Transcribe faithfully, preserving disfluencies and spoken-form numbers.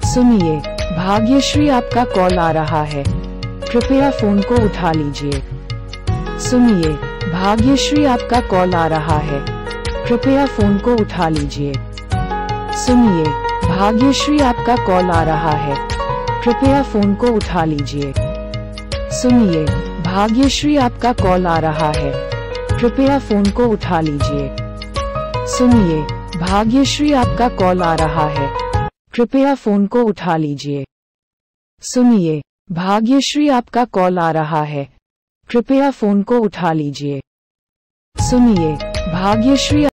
सुनिए, भाग्यश्री आपका कॉल आ रहा है, कृपया फोन को उठा लीजिए। सुनिए, भाग्यश्री आपका कॉल आ रहा है, कृपया फोन को उठा लीजिए। सुनिए, भाग्यश्री आपका कॉल आ रहा है, कृपया फोन को उठा लीजिए। सुनिए, भाग्यश्री आपका कॉल आ रहा है, कृपया फोन को उठा लीजिए। सुनिए, भाग्यश्री आपका कॉल आ रहा है, कृपया फोन को उठा लीजिए। सुनिए, भाग्यश्री आपका कॉल आ रहा है, कृपया फोन को उठा लीजिए। सुनिए, भाग्यश्री